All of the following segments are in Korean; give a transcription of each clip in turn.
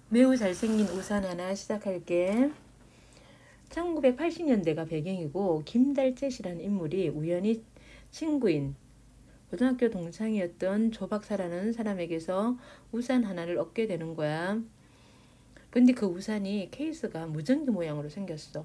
매우 잘생긴 우산 하나 시작할게. 1980년대가 배경이고 김달채씨라는 인물이 우연히 친구인 고등학교 동창이었던 조박사라는 사람에게서 우산 하나를 얻게 되는 거야. 근데 그 우산이 케이스가 무전기 모양으로 생겼어.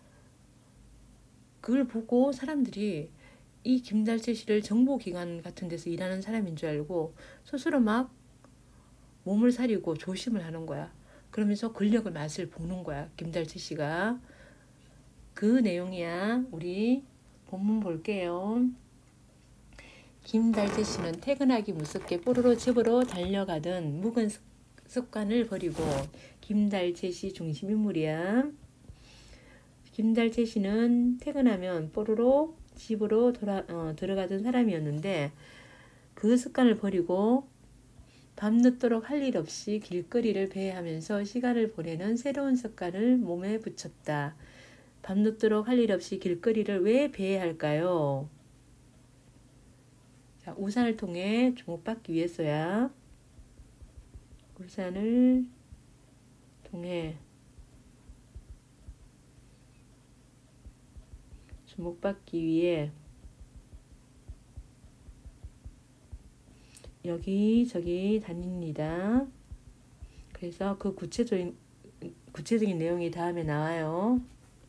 그걸 보고 사람들이 이 김달채 씨를 정보기관 같은 데서 일하는 사람인 줄 알고 스스로 막 몸을 사리고 조심을 하는 거야. 그러면서 권력의 맛을 보는 거야, 김달채 씨가. 그 내용이야. 우리 본문 볼게요. 김달채 씨는 퇴근하기 무섭게 뽀로로 집으로 달려가던 묵은 습관을 버리고 김달채 씨 중심 인물이야. 김달채 씨는 퇴근하면 뽀로로 집으로 들어가던 사람이었는데 그 습관을 버리고 밤늦도록 할 일 없이 길거리를 배회하면서 시간을 보내는 새로운 습관을 몸에 붙였다. 밤늦도록 할 일 없이 길거리를 왜 배회할까요? 자, 우산을 통해 주목받기 위해서야. 우산을 통해 주목받기 위해 여기저기 다닙니다. 그래서 그 구체적인 내용이 다음에 나와요.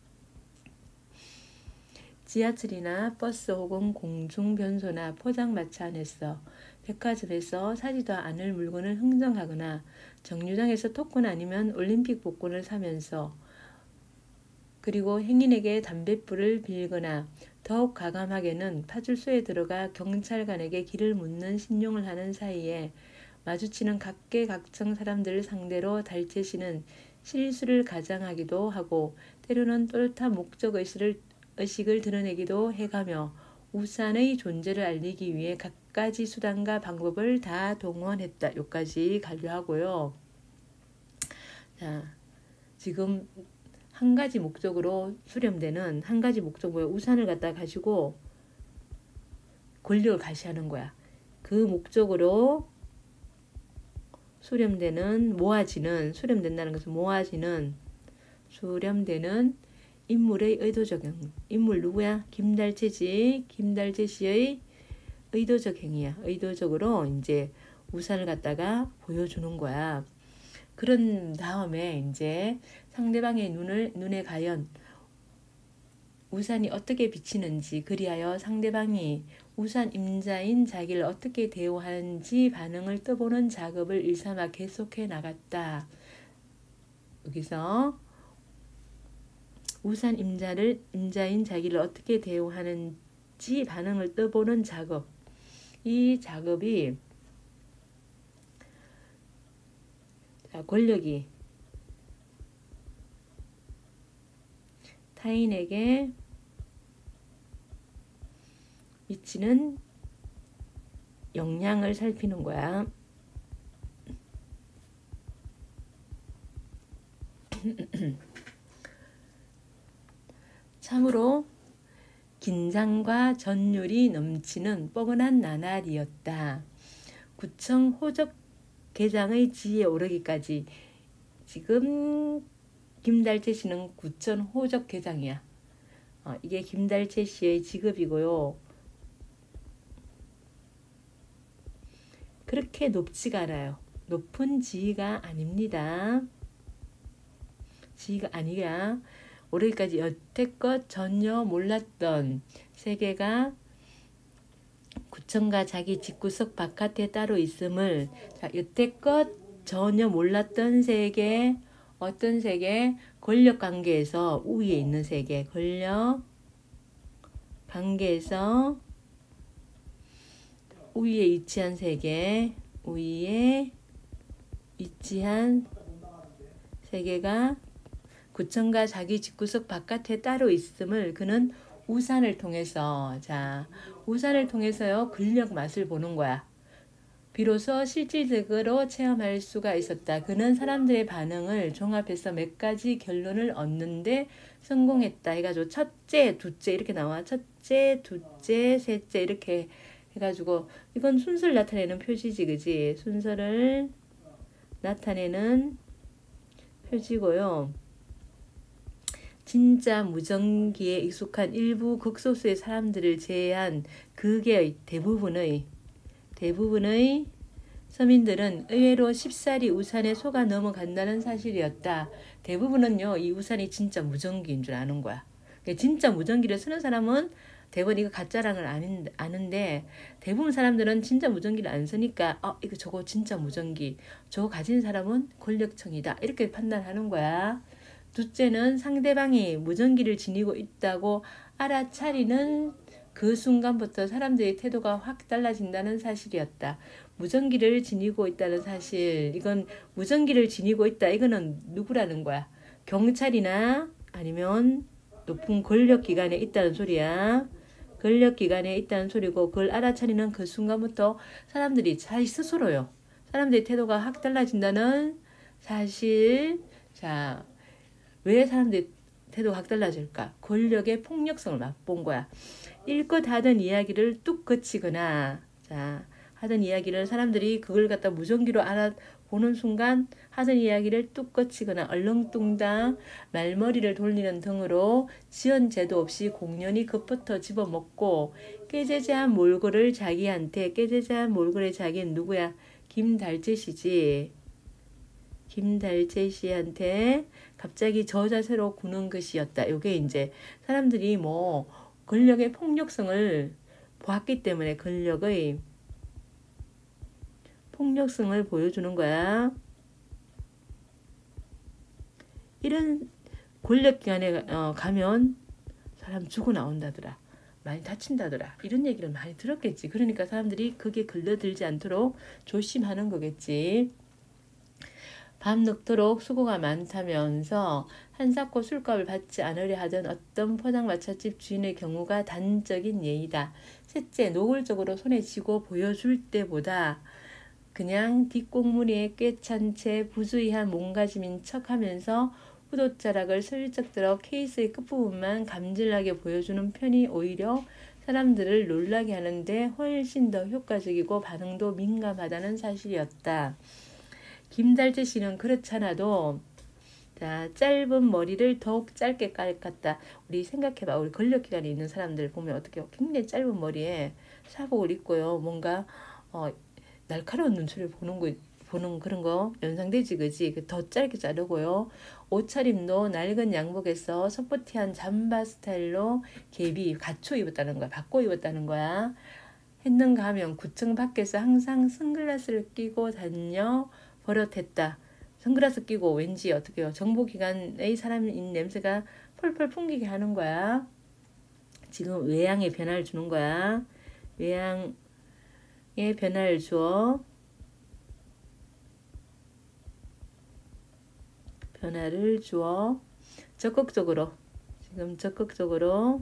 지하철이나 버스 혹은 공중변소나 포장마차 안에서 백화점에서 사지도 않을 물건을 흥정하거나 정류장에서 토큰 아니면 올림픽 복권을 사면서 그리고 행인에게 담뱃불을 빌거나 더욱 가감하게는 파출소에 들어가 경찰관에게 길을 묻는 신용을 하는 사이에 마주치는 각계각층 사람들을 상대로 달채 씨는 실수를 가장하기도 하고 때로는 또렷한 목적의식을 드러내기도 해가며 우산의 존재를 알리기 위해 갖가지 수단과 방법을 다 동원했다. 여기까지 간료하고요. 자, 지금 한 가지 목적으로 수렴되는 한 가지 목적 뭐야? 우산을 갖다 가지고 권력을 가시하는 거야. 그 목적으로 수렴되는 수렴된다는 것은 수렴되는 인물의 의도적 행위. 인물 누구야? 김달채지. 김달채 씨의 의도적 행위야. 의도적으로 이제 우산을 갖다가 보여주는 거야. 그런 다음에 이제 상대방의 눈에 과연 우산이 어떻게 비치는지 그리하여 상대방이 우산 임자인 자기를 어떻게 대우하는지 반응을 떠보는 작업을 일삼아 계속해 나갔다. 여기서 우산 임자인 자기를 어떻게 대우하는지 반응을 떠보는 작업. 이 작업이 권력이 타인에게 미치는 영향을 살피는 거야. 참으로 긴장과 전율이 넘치는 뻐근한 나날이었다. 구청 호적 계장의 지위에 오르기까지 지금 김달채 씨는 구청 호적 계장이야. 이게 김달채 씨의 직업이고요. 그렇게 높지가 않아요. 높은 지위가 아닙니다. 지위가 아니라 오르기까지 여태껏 전혀 몰랐던 세계가 구청과 자기 집구석 바깥에 따로 있음을 여태껏 전혀 몰랐던 세계, 어떤 세계? 권력관계에서 우위에 있는 세계, 권력관계에서 우위에 위치한 세계, 우위에 위치한 세계가 구청과 자기 집구석 바깥에 따로 있음을 그는 우산을 통해서요. 권력 맛을 보는 거야. 비로소 실질적으로 체험할 수가 있었다. 그는 사람들의 반응을 종합해서 몇 가지 결론을 얻는데 성공했다. 해가지고 첫째, 둘째 이렇게 나와. 첫째, 둘째, 셋째 이렇게 해가지고 이건 순서를 나타내는 표시지, 그지? 순서를 나타내는 펴지고요. 진짜 무전기에 익숙한 일부 극소수의 사람들을 제외한 극의 대부분의 서민들은 의외로 쉽사리 우산에 속아 넘어간다는 사실이었다. 대부분은요, 이 우산이 진짜 무전기인 줄 아는 거야. 진짜 무전기를 쓰는 사람은 대부분 이거 가짜랑을 아는데, 대부분 사람들은 진짜 무전기를 안 쓰니까 이거 저거 진짜 무전기, 저거 가진 사람은 권력층이다, 이렇게 판단하는 거야. 둘째는 상대방이 무전기를 지니고 있다고 알아차리는 그 순간부터 사람들의 태도가 확 달라진다는 사실이었다. 무전기를 지니고 있다는 사실, 이건 무전기를 지니고 있다, 이거는 누구라는 거야? 경찰이나 아니면 높은 권력기관에 있다는 소리야. 권력기관에 있다는 소리고, 그걸 알아차리는 그 순간부터 사람들이 자기 스스로요, 사람들의 태도가 확 달라진다는 사실. 자, 왜 사람들이 태도가 확 달라질까? 권력의 폭력성을 맛본 거야. 일껏 하던 이야기를 뚝 그치거나, 자, 하던 이야기를 사람들이 그걸 갖다 무전기로 알아보는 순간 하던 이야기를 뚝 그치거나 얼렁뚱땅 말머리를 돌리는 등으로 지연제도 없이 공연히 급부터 집어먹고, 깨재재한 몰골을 자기한테, 깨재재한 몰골의 자기는 누구야? 김달재 씨지. 김달재 씨한테 갑자기 저자세로 구는 것이었다. 요게 이제 사람들이 뭐 권력의 폭력성을 보았기 때문에 권력의 폭력성을 보여주는 거야. 이런 권력기관에 가면 사람 죽어 나온다더라, 많이 다친다더라, 이런 얘기를 많이 들었겠지. 그러니까 사람들이 그게 걸려들지 않도록 조심하는 거겠지. 밤늦도록 수고가 많다면서 한사코 술값을 받지 않으려 하던 어떤 포장마차집 주인의 경우가 단적인 예이다. 셋째, 노골적으로 손에 쥐고 보여줄 때보다 그냥 뒷공무니에 꿰찬 채 부주의한 몸가짐인 척하면서 후돛자락을 슬쩍 들어 케이스의 끝부분만 감질나게 보여주는 편이 오히려 사람들을 놀라게 하는데 훨씬 더 효과적이고 반응도 민감하다는 사실이었다. 김달재 씨는 그렇잖아도, 자, 짧은 머리를 더욱 짧게 깎았다. 우리 생각해봐. 우리 권력기관에 있는 사람들 보면 어떻게 굉장히 짧은 머리에 사복을 입고요, 뭔가 날카로운 눈초리를 보는 그런 거 연상되지, 그지? 더 짧게 자르고요. 옷차림도 낡은 양복에서 서포티한 잠바 스타일로 갖춰 입었다는 거야. 바꿔 입었다는 거야. 했는가 하면 구청 밖에서 항상 선글라스를 끼고 다녀 버릇했다. 선글라스 끼고 왠지 어떻게요? 정보기관의 사람인 냄새가 펄펄 풍기게 하는 거야. 지금 외양의 변화를 주는 거야. 외양의 변화를 주어. 변화를 주어. 적극적으로. 지금 적극적으로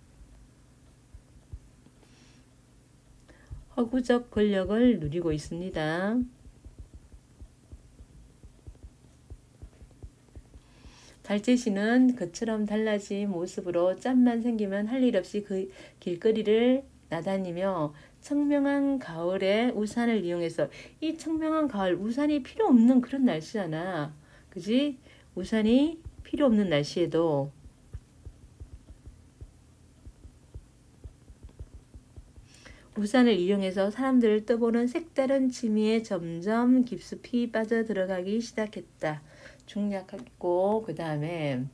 허구적 권력을 누리고 있습니다. 달재 씨는 그처럼 달라진 모습으로 짬만 생기면 할 일 없이 그 길거리를 나다니며 청명한 가을에 우산을 이용해서, 이 청명한 가을, 우산이 필요 없는 그런 날씨잖아, 그지? 우산이 필요 없는 날씨에도 우산을 이용해서 사람들을 떠보는 색다른 취미에 점점 깊숙이 빠져들어가기 시작했다. 중략했고, 그 다음에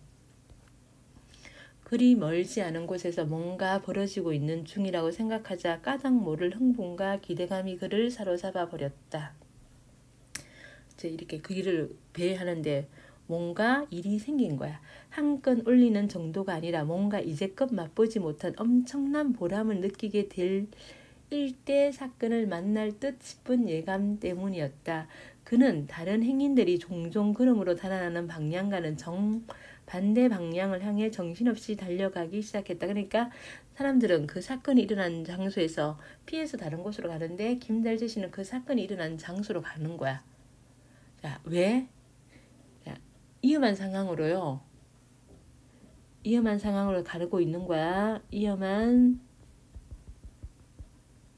그리 멀지 않은 곳에서 뭔가 벌어지고 있는 중이라고 생각하자 까닭 모를 흥분과 기대감이 그를 사로잡아 버렸다. 이렇게 그 일을 배회하는데 뭔가 일이 생긴 거야. 한 건 올리는 정도가 아니라 뭔가 이제껏 맛보지 못한 엄청난 보람을 느끼게 될 일대 사건을 만날 듯 싶은 예감 때문이었다. 그는 다른 행인들이 종종 걸음으로 달아나는 방향과는 정반대 방향을 향해 정신없이 달려가기 시작했다. 그러니까 사람들은 그 사건이 일어난 장소에서 피해서 다른 곳으로 가는데 김달재 씨는 그 사건이 일어난 장소로 가는 거야. 자, 왜? 자, 위험한 상황으로요. 위험한 상황으로 가르고 있는 거야. 위험한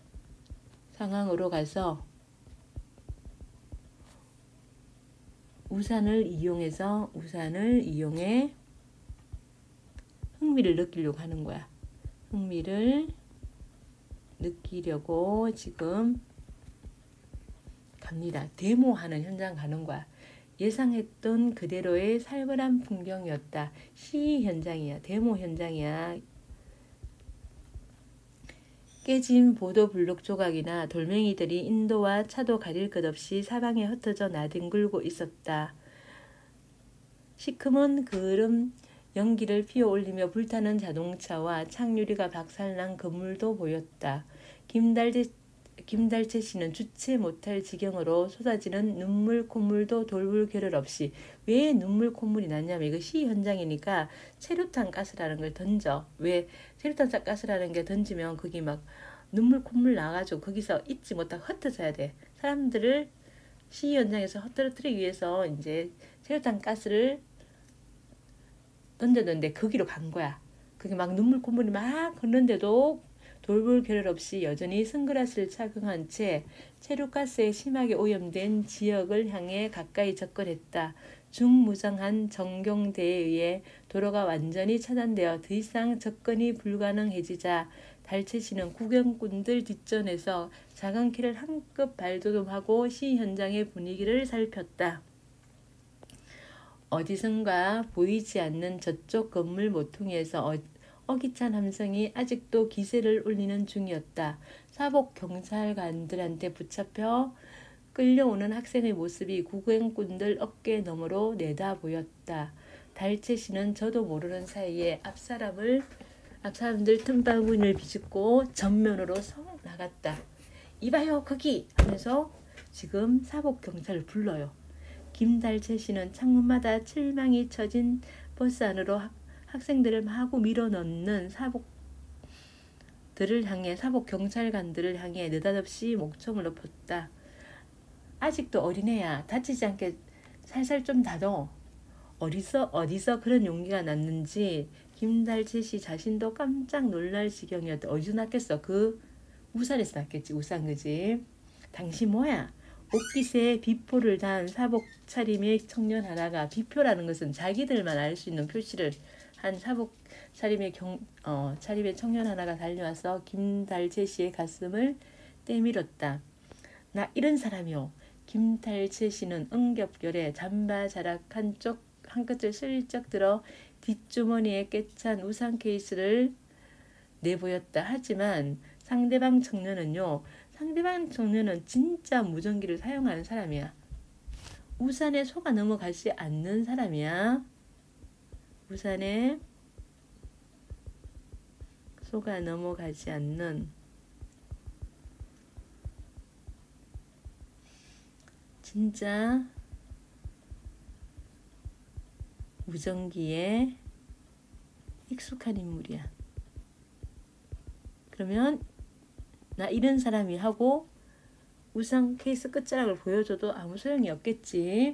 상황으로 가서 우산을 이용해 흥미를 느끼려고 하는 거야. 흥미를 느끼려고 지금 갑니다. 데모하는 현장 가는 거야. 예상했던 그대로의 살벌한 풍경이었다. 시위 현장이야. 데모 현장이야. 깨진 보도블록 조각이나 돌멩이들이 인도와 차도 가릴 것 없이 사방에 흩어져 나뒹굴고 있었다. 시커먼 그름 연기를 피어올리며 불타는 자동차와 창유리가 박살난 건물도 보였다. 김달채 씨는 주체 못할 지경으로 쏟아지는 눈물 콧물도 돌볼 겨를 없이. 왜 눈물 콧물이 났냐면 이거 시 현장이니까 체류탄 가스라는 걸 던져. 왜 체류탄 가스라는 게 던지면 거기 막 눈물 콧물 나가지고 거기서 잊지 못하고 흩어져야 돼. 사람들을 시 현장에서 흩어뜨리기 위해서 이제 체류탄 가스를 던졌는데 거기로 간 거야. 그게 막 눈물 콧물이 막 흐르는데도 돌볼 겨를 없이 여전히 선글라스를 착용한 채 체류가스에 심하게 오염된 지역을 향해 가까이 접근했다. 중무장한 정경대에 의해 도로가 완전히 차단되어 더 이상 접근이 불가능해지자 달채 씨는 구경꾼들 뒷전에서 작은 키를 한껏 발돋움하고 시 현장의 분위기를 살폈다. 어디선가 보이지 않는 저쪽 건물 모퉁이에서 어기찬 함성이 아직도 기세를 올리는 중이었다. 사복 경찰관들한테 붙잡혀 끌려오는 학생의 모습이 구경꾼들 어깨 너머로 내다 보였다. 달채 씨는 저도 모르는 사이에 앞사람들 틈바구니를 비집고 전면으로 서 나갔다. 이봐요 거기 하면서 지금 사복 경찰을 불러요. 김달채 씨는 창문마다 칠망이 쳐진 버스 안으로 학생들을 마구 밀어넣는 사복 경찰관들을 향해 느닷없이 목청을 높였다. 아직도 어린애야. 다치지 않게 살살 좀 다뤄. 어디서 그런 용기가 났는지 김달채 씨 자신도 깜짝 놀랄 지경이었다. 어디서 났겠어? 그 우산에서 났겠지. 우산 그지? 당신 뭐야? 옷깃에 비포를 단 사복 차림의 청년 하나가, 비표라는 것은 자기들만 알 수 있는 표시를 한 사복 차림의 청년 하나가 달려와서 김달채 씨의 가슴을 때밀었다. 나 이런 사람이요. 김달채 씨는 응겹결에 잠바 자락 한 끝을 슬쩍 들어 뒷주머니에 꿰찬 우산 케이스를 내보였다. 하지만 상대방 청년은 진짜 무전기를 사용하는 사람이야. 우산에 속아 넘어가지 않는 사람이야. 우산에 속아 넘어가지 않는 진짜 무전기에 익숙한 인물이야. 그러면 나 이런 사람이 하고 우산 케이스 끝자락을 보여줘도 아무 소용이 없겠지.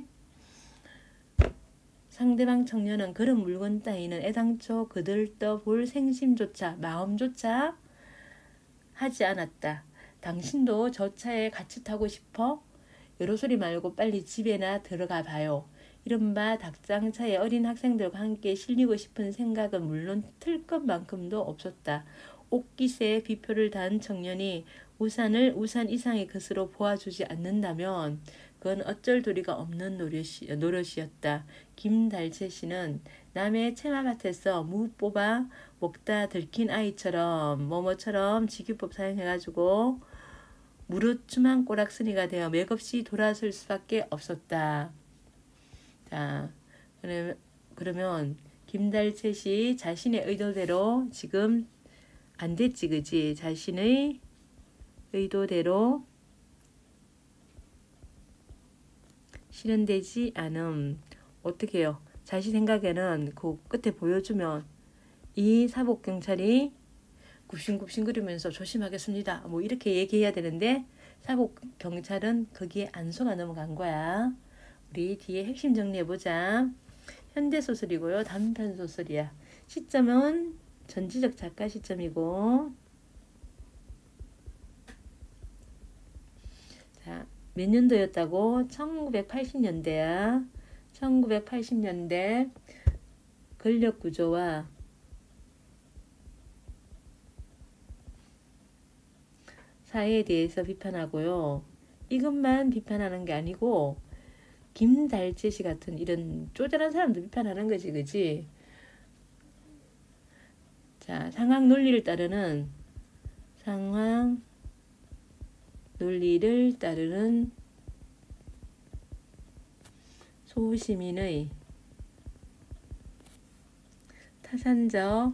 상대방 청년은 그런 물건 따위는 애당초 거들떠볼 생심조차 마음조차 하지 않았다. 당신도 저 차에 같이 타고 싶어? 여러 소리 말고 빨리 집에나 들어가 봐요. 이른바 닭장차에 어린 학생들과 함께 실리고 싶은 생각은 물론 틀 것만큼도 없었다. 옷깃에 비표를 단 청년이 우산을 우산 이상의 것으로 보아주지 않는다면 그건 어쩔 도리가 없는 노릇이었다. 김달채 씨는 남의 채마밭에서 무 뽑아 먹다 들킨 아이처럼 뭐뭐처럼 직유법 사용해가지고 무릇 추만 꼬락서니가 되어 맥없이 돌아설 수밖에 없었다. 자, 그러면 김달채 씨 자신의 의도대로 지금 안 됐지, 그지? 자신의 의도대로 실현되지 않음. 어떻게 해요? 자신 생각에는 그 끝에 보여주면 이 사복경찰이 굽신굽신거리면서 조심하겠습니다. 뭐 이렇게 얘기해야 되는데 사복경찰은 거기에 안 속아 넘어간 거야. 우리 뒤에 핵심 정리해보자. 현대소설이고요. 단편소설이야. 시점은 전지적 작가 시점이고, 자, 몇 년도였다고? 1980년대야. 1980년대 권력 구조와 사회에 대해서 비판하고요. 이것만 비판하는 게 아니고 김달재 씨 같은 이런 쪼잔한 사람도 비판하는 거지, 그지? 자, 상황 논리를 따르는 소시민의 타산적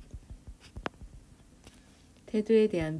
태도에 대한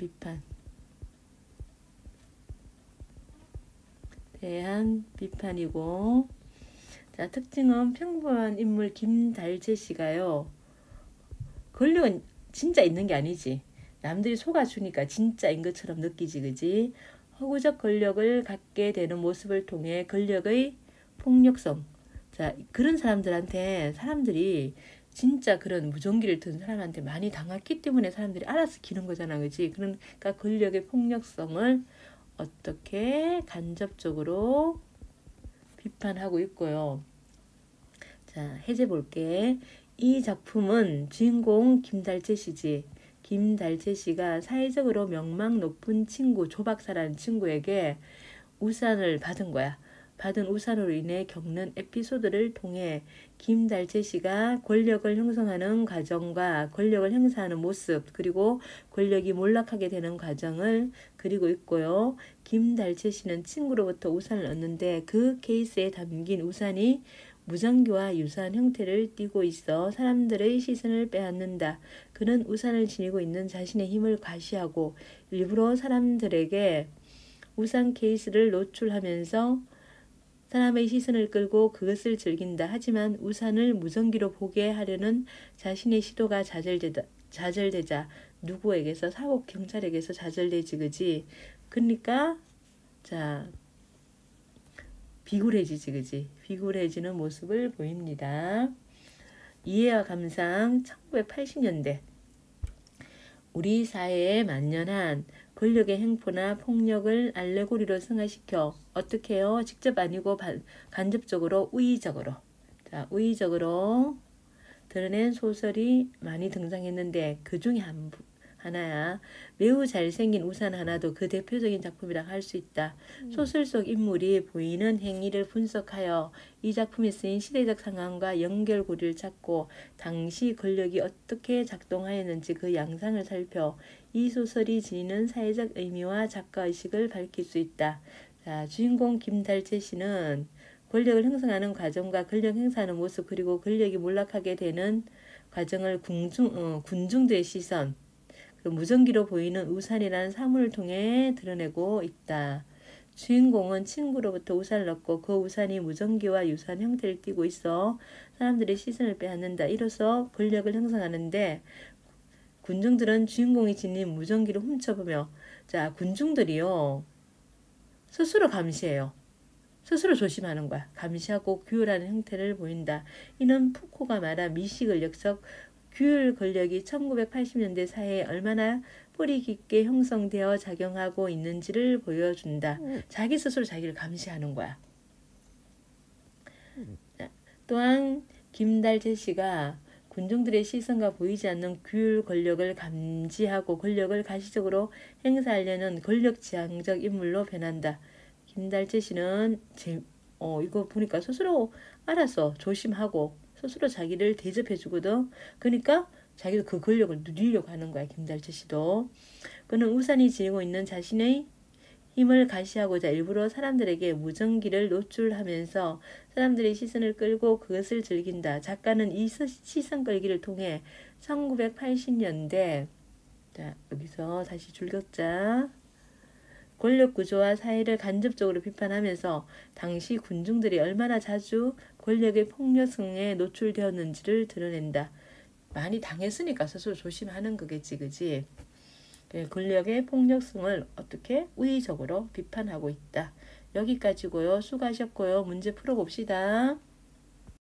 비판이고, 자, 특징은 평범한 인물 김달재 씨가요. 권력은 진짜 있는 게 아니지. 남들이 속아주니까 진짜인 것처럼 느끼지, 그지? 허구적 권력을 갖게 되는 모습을 통해 권력의 폭력성. 자, 그런 사람들한테 사람들이 진짜 그런 무전기를 든 사람한테 많이 당했기 때문에 사람들이 알아서 기는 거잖아, 그지? 그러니까 권력의 폭력성을 어떻게 간접적으로 비판하고 있고요. 자, 해제 볼게. 이 작품은 주인공 김달재 씨지. 김달재 씨가 사회적으로 명망 높은 친구 조박사라는 친구에게 우산을 받은 거야. 받은 우산으로 인해 겪는 에피소드를 통해 김달재 씨가 권력을 형성하는 과정과 권력을 행사하는 모습, 그리고 권력이 몰락하게 되는 과정을 그리고 있고요. 김달재 씨는 친구로부터 우산을 얻는데 그 케이스에 담긴 우산이 무전기와 유사한 형태를 띠고 있어 사람들의 시선을 빼앗는다. 그는 우산을 지니고 있는 자신의 힘을 과시하고 일부러 사람들에게 우산 케이스를 노출하면서 사람의 시선을 끌고 그것을 즐긴다. 하지만 우산을 무전기로 보게 하려는 자신의 시도가 좌절되자 누구에게서 사법 경찰에게서 좌절되지, 그지? 그러니까 자, 비굴해지지, 그지? 비굴해지는 모습을 보입니다. 이해와 감상. 1980년대 우리 사회에 만연한 권력의 행포나 폭력을 알레고리로 승화시켜 어떻게 해요? 직접 아니고 간접적으로 우의적으로 드러낸 소설이 많이 등장했는데 그 중에 하나야. 매우 잘생긴 우산 하나도 그 대표적인 작품이라 할 수 있다. 소설 속 인물이 보이는 행위를 분석하여 이 작품에 쓰인 시대적 상황과 연결고리를 찾고 당시 권력이 어떻게 작동하였는지 그 양상을 살펴 이 소설이 지니는 사회적 의미와 작가의식을 밝힐 수 있다. 자, 주인공 김달재 씨는 권력을 형성하는 과정과 권력 행사하는 모습, 그리고 권력이 몰락하게 되는 과정을 군중들의 시선, 무전기로 보이는 우산이라는 사물을 통해 드러내고 있다. 주인공은 친구로부터 우산을 얻고 그 우산이 무전기와 유사한 형태를 띠고 있어 사람들의 시선을 빼앗는다. 이로써 권력을 형성하는데 군중들은 주인공이 지닌 무전기를 훔쳐보며, 자, 군중들이요, 스스로 감시해요. 스스로 조심하는 거야. 감시하고 규율하는 형태를 보인다. 이는 푸코가 말한 미식을 역적 규율 권력이 1980년대 사회에 얼마나 뿌리 깊게 형성되어 작용하고 있는지를 보여준다. 자기 스스로 자기를 감시하는 거야. 또한 김달재 씨가 군중들의 시선과 보이지 않는 규율 권력을 감지하고 권력을 가시적으로 행사하려는 권력지향적 인물로 변한다. 김달재 씨는 이거 보니까 스스로 알아서 조심하고 스스로 자기를 대접해 주거든. 그러니까 자기도 그 권력을 누리려고 하는 거야, 김달재 씨도. 그는 우산이 지니고 있는 자신의 힘을 가시하고자 일부러 사람들에게 무전기를 노출하면서 사람들의 시선을 끌고 그것을 즐긴다. 작가는 이 시선 끌기를 통해 1980년대, 자, 여기서 다시 줄 긋자. 권력 구조와 사회를 간접적으로 비판하면서 당시 군중들이 얼마나 자주 권력의 폭력성에 노출되었는지를 드러낸다. 많이 당했으니까 스스로 조심하는 거겠지, 그지? 권력의 폭력성을 어떻게 우의적으로 비판하고 있다. 여기까지고요. 수고하셨고요. 문제 풀어봅시다.